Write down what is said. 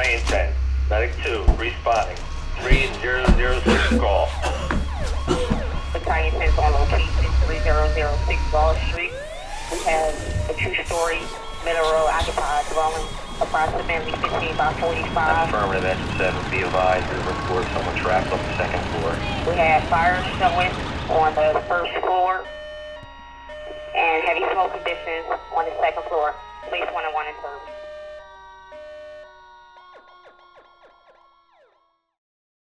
Battalion 10. Medic 2, responding. 3006 call. Battalion 10 is on location 3006 Wall Street. We have a two-story middle row occupied dwelling, approximately 15 by 45. Affirmative, S7, be advised, we report someone trapped on the second floor. We have fire showing on the first floor and heavy smoke conditions on the second floor. Please 101 in service.